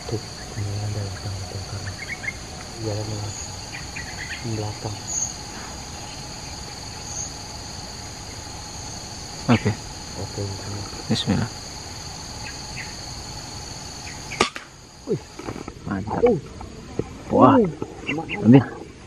tuh ini ada belakang itu karena jalan belakang. Oke. Oke, Bismillah. Wih, Mantap. Wah, ambil.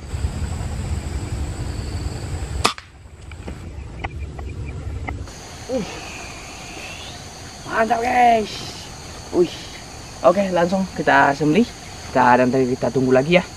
Mantap guys. Wih. Oke, langsung kita sembelih. Dan nanti kita tunggu lagi ya.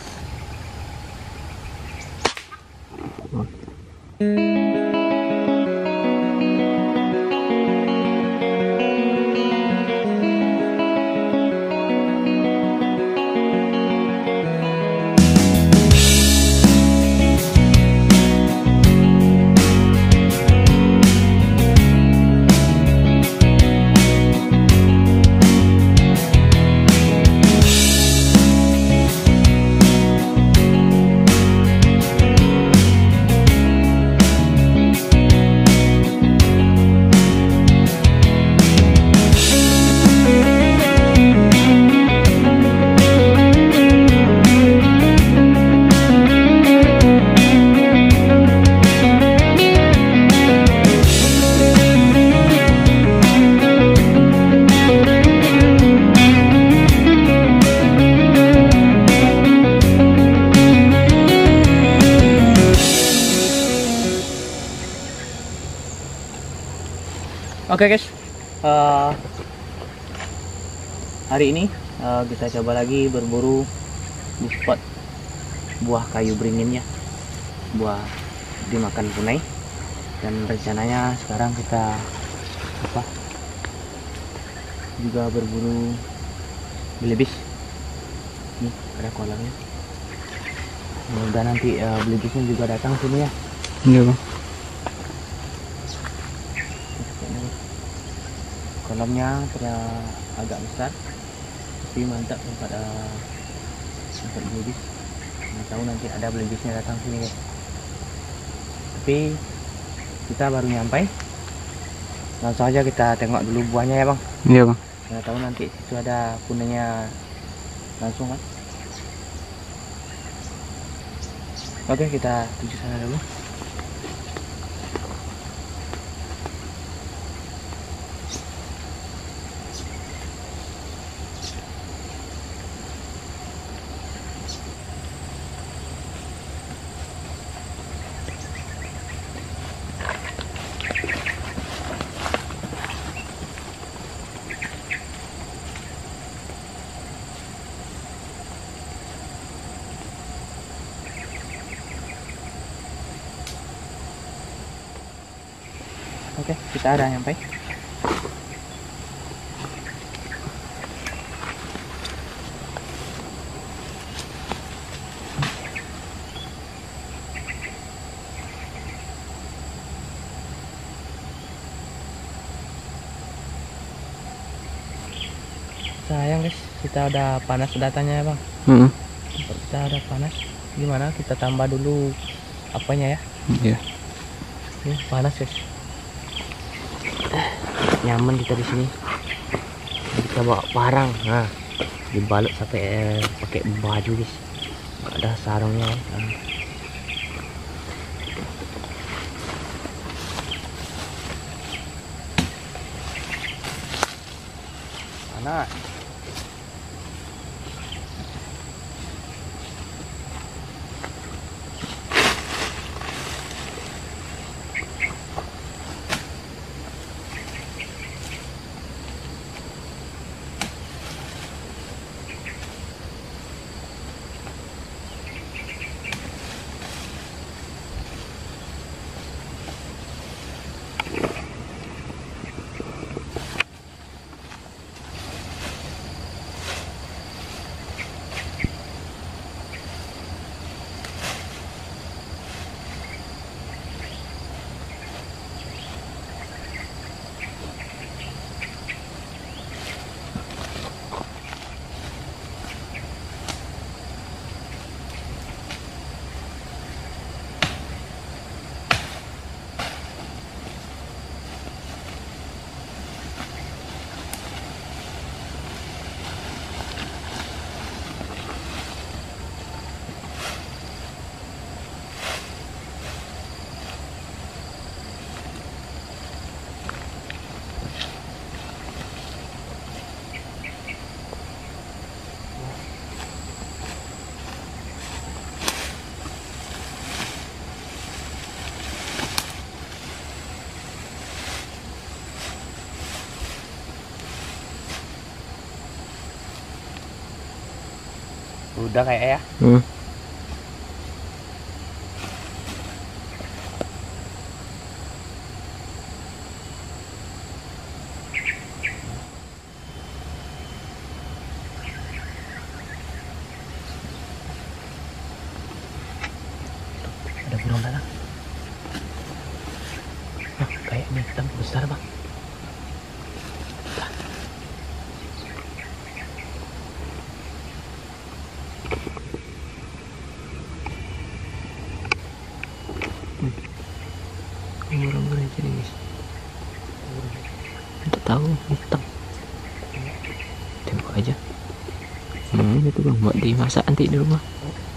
Oke guys, hari ini kita coba lagi berburu di spot buah kayu beringinnya, buah dimakan punai. Dan rencananya sekarang kita juga berburu belibis. Nih ada kolamnya. Mudah nanti belibisnya juga datang sini ya. Iya bang. Kolamnya agak besar, tapi mantap tempat belibis. Nggak tahu nanti ada belibisnya datang sini guys. Tapi kita baru nyampe, langsung aja kita tengok dulu buahnya ya bang. Iya bang. Nggak tahu nanti itu ada punanya langsung kan. Oke, kita tuju sana dulu. Oke, kita udah nyampe. Sayang guys, kita udah panas datanya ya bang. Kita udah panas. Gimana? Kita tambah dulu apanya ya? Iya. Ini panas guys. Nyaman kita di sini. Kita bawa parang, nah dibalut sampai pakai baju guys. Ada sarungnya. Panas. Udah kayak ya. Ada burung dalam. Nah, kayak ini hitam besar bang. Burung-burung aja nih guys. Tidak tahu hitam. Tembak aja. Itu bang buat dimasak nanti di rumah.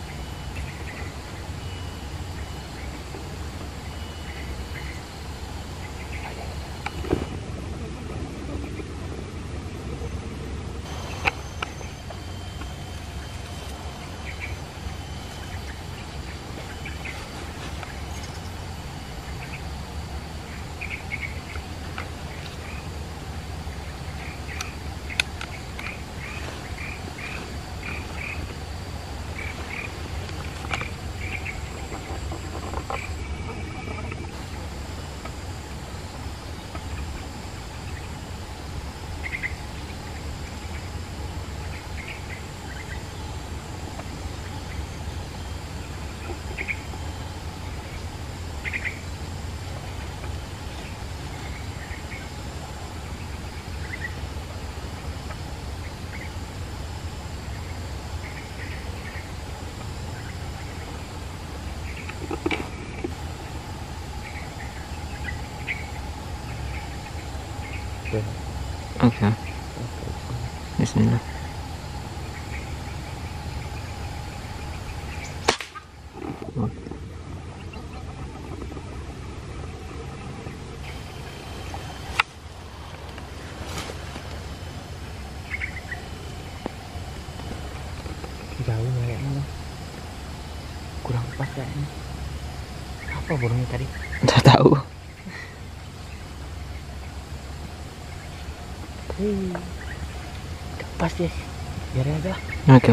Oke. Bismillah. Jauh kayaknya. Kurang pas kayaknya. Apa burungnya tadi? Tidak tahu. Pas ya. Biarin aja lah. Oke.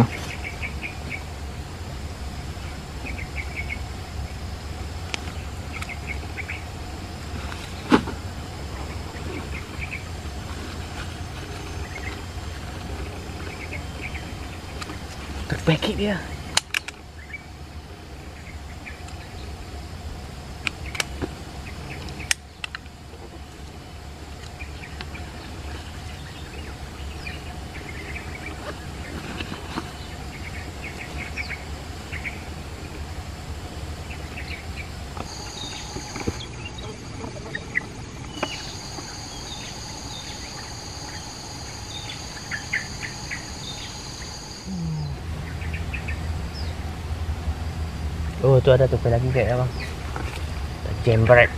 Terpeki dia. Oh, tuh ada tupai lagi kayaknya bang. Jembret.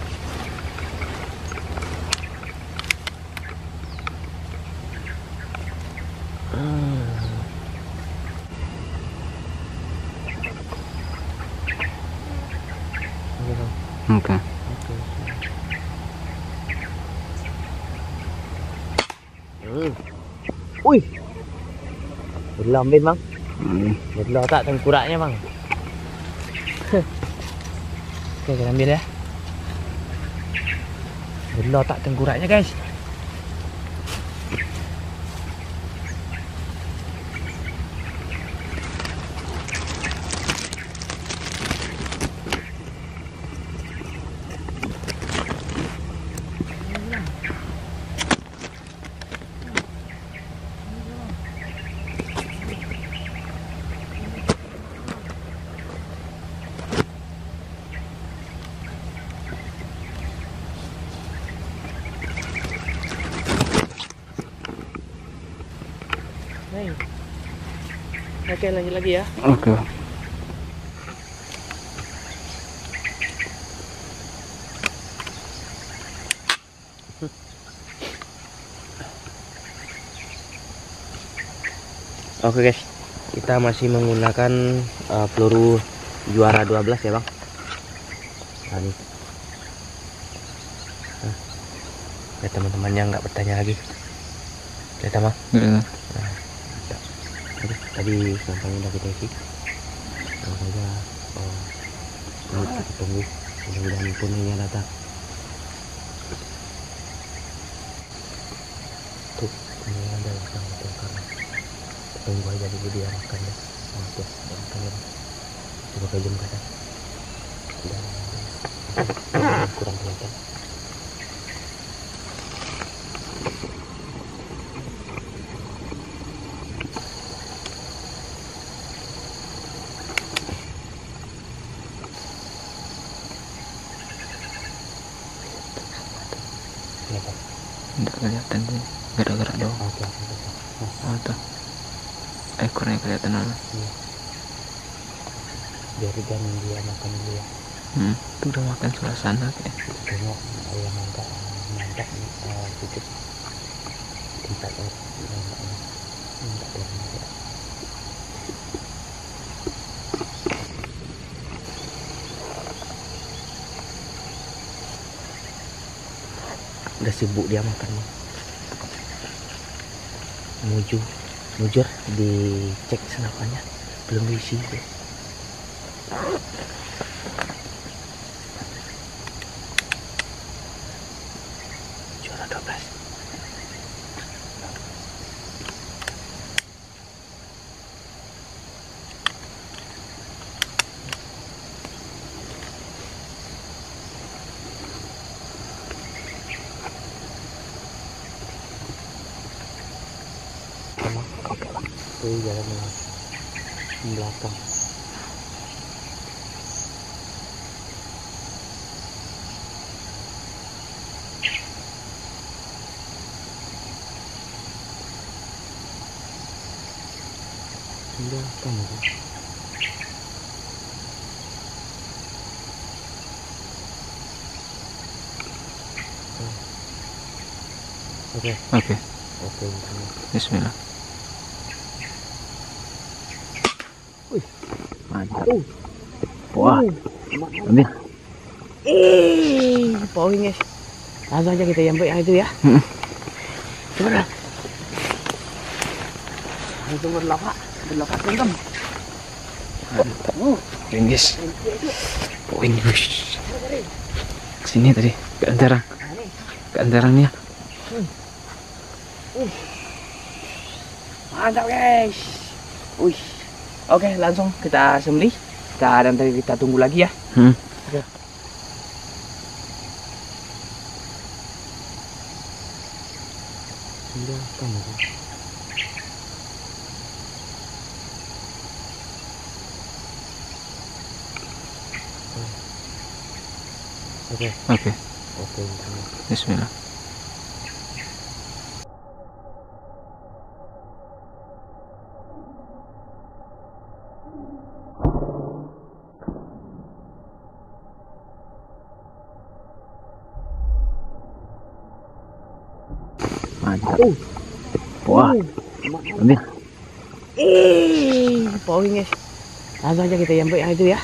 Oke. Wih, belum bang. Belum tak tengkoraknya bang. Oke, kita ambil ya. Belum tak tengkoraknya guys. Oke, lanjut lagi ya. Oke. Oke guys, kita masih menggunakan peluru juara 12 ya bang. Nah, nih. Biar teman-temannya nggak bertanya lagi. Lihat mah. Iya. Nah, Oke, tadi sampahnya udah kita isi. Langsung saja kita tunggu, mudah-mudahan punainya datang. Tuh, ini ada datang itu karena tunggu aja dulu dia makan deh. Maaf ya, dia makan ya. Coba ke jam kata. Dan kurang kelihatan. Kelihatan. Nggak kelihatan tuh, gerak-gerak doang. Oke, oke. Oh tuh, ekornya kelihatan mana? Iya. Biarkan dia makan dulu ya. Itu udah makan sebelah sana kayak. Tengok yang mantap sedikit tempat air minta dia ya. Udah sibuk dia makan nih. Mujur dicek senapannya belum diisi tuh. Juara 12. Sama, oke lah. Itu jalan belakang. Belakang itu. Oke. Oke, Oke. bismillah. Wih, Mantap. Wah, ambil. Poin guys. Langsung aja kita jambek yang itu ya. Coba. Langsung berlapak teman. Mantap. Poin guys. Poin guys. Sini tadi, ke antaranya. Mantap guys. Wih. Oke, langsung kita sembelih. Dan tadi kita tunggu lagi ya. Oke. Belakang itu. Oke. Oke, Oke. bismillah. Mantap. Wah, ambil. Poin guys. Langsung aja kita jambek yang itu ya.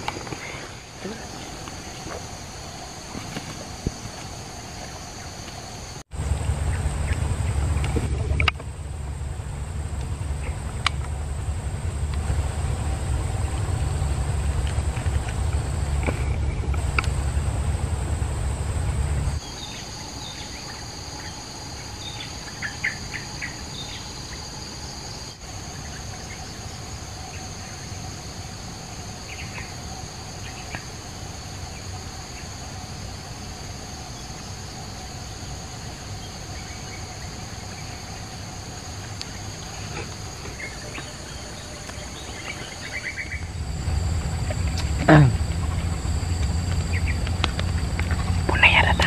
Punanya datang.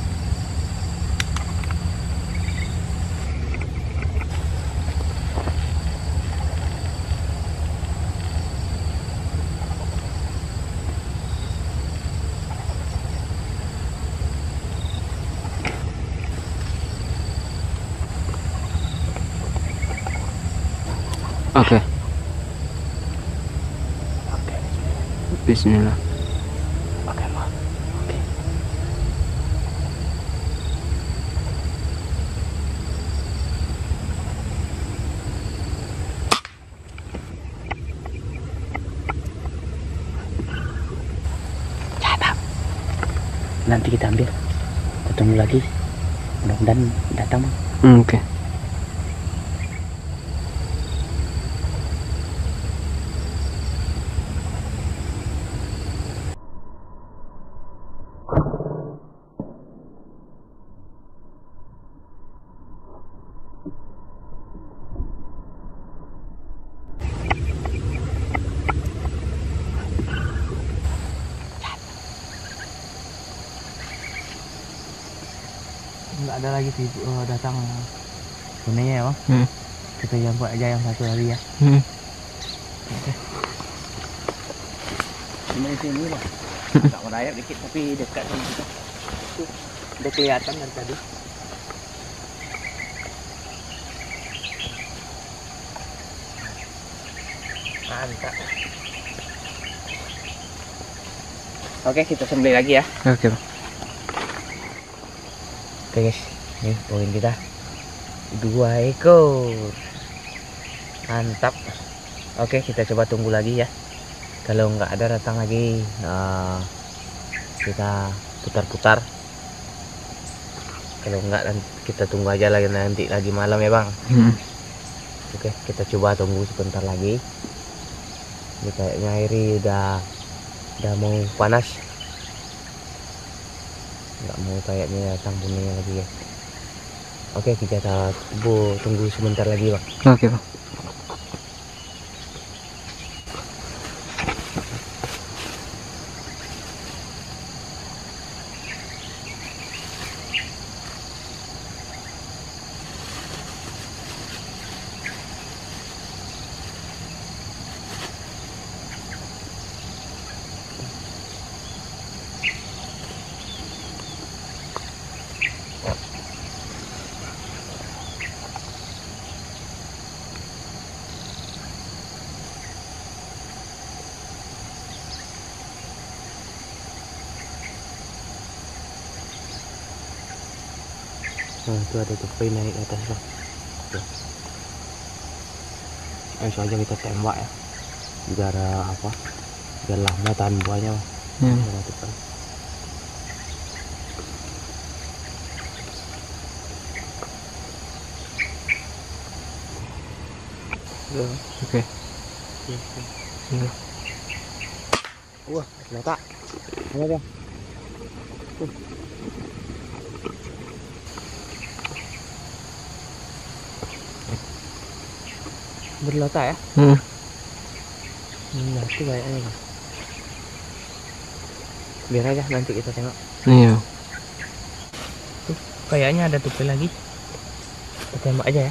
Oke. Bismillah. Oke, Ma. Oke. nanti kita ambil. Kita tunggu lagi. Mudah-mudahan datang, Bang. Oke. Nggak ada lagi sih datang punainya ya, Bang. Kita jemput aja yang satu lagi ya. Cuma di sini, Bang. Agak merayap dikit tapi dekat sama kita. Tuh, udah kelihatan dari tadi. Mantap. Oke, kita sembelih lagi ya. Oke, Bang. Oke guys, nih poin kita 2 ekor. Mantap. Oke, kita coba tunggu lagi ya. Kalau nggak ada datang lagi, kita putar-putar. Kalau nggak kita tunggu aja lagi, nanti lagi malam ya, Bang. Oke, kita coba tunggu sebentar lagi. Ini kayaknya airnya udah mau panas. Nggak mau kayaknya datang punainya lagi ya. Oke, kita tunggu sebentar lagi, Bang. Oke, Bang. Nah, itu ada tupai naik ke atas, Bang. Tuh. Langsung aja kita tembak ya. Biar apa? Biar lama tahan buahnya, Bang. Ada tupai. Oke. Iya. Wah, ternyata. Ini dia. Berlota ya? Nah, itu kayaknya, Bang. Biar aja nanti kita tengok. Iya. Tuh, kayaknya ada tupai lagi. Kita tembak aja ya.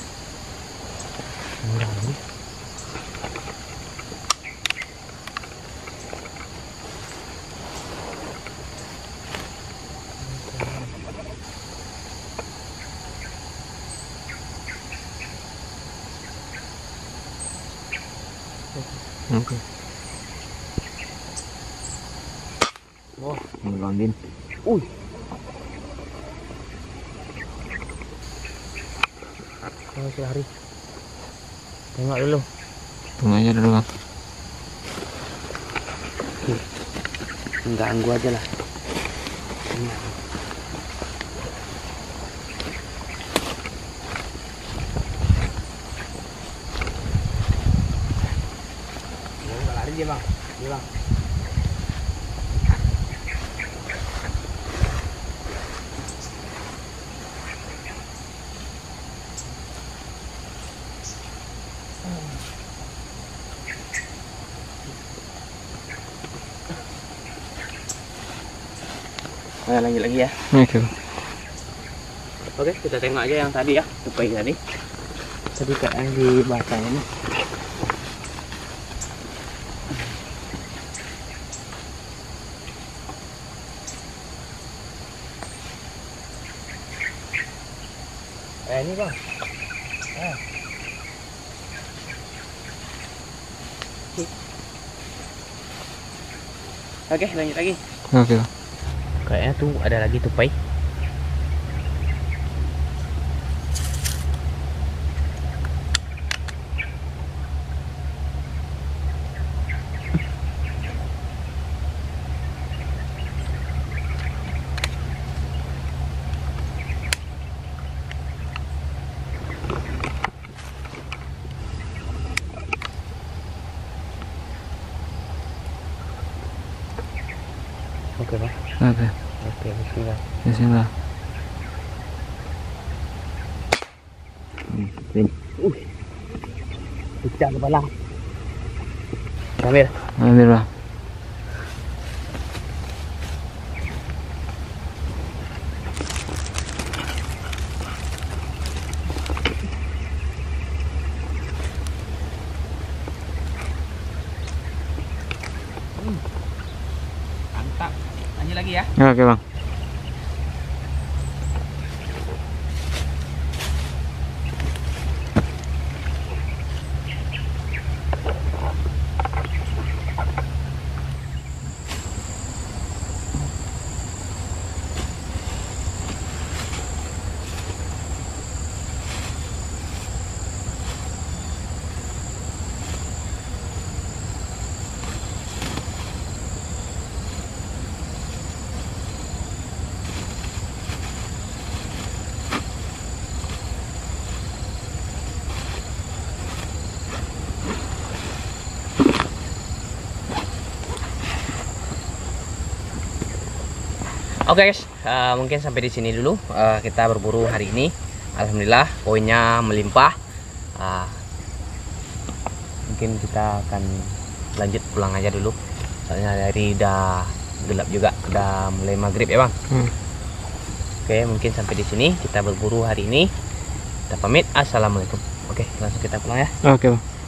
Murah lagi. Oke. Wah, Ngelondin. masih hari. Tengok dulu. Tunggu aja dulu, Bang. Ganggu aja lah. Nggak lari dia, Bang. Dia, Bang. Nah, lanjut lagi ya. Oke, Bang. Oke, kita tengok aja yang tadi ya, tupai tadi. Tadi kayaknya di batang ini. Ini, Bang. Oke, lanjut lagi. Oke, Bang. Kayaknya tuh ada lagi tupai. Oke. Oke, bismillah. Bismillah. Pecah kepala. Ambil. Ambil bang. Mantap. Lanjut lagi ya. Oke bang. Oke guys, mungkin sampai di sini dulu kita berburu hari ini. Alhamdulillah poinnya melimpah. Mungkin kita akan lanjut pulang aja dulu. Soalnya dari udah gelap juga, udah mulai maghrib ya bang. Oke, mungkin sampai di sini kita berburu hari ini. Kita pamit. Assalamualaikum. Oke, langsung kita pulang ya. Oke bang.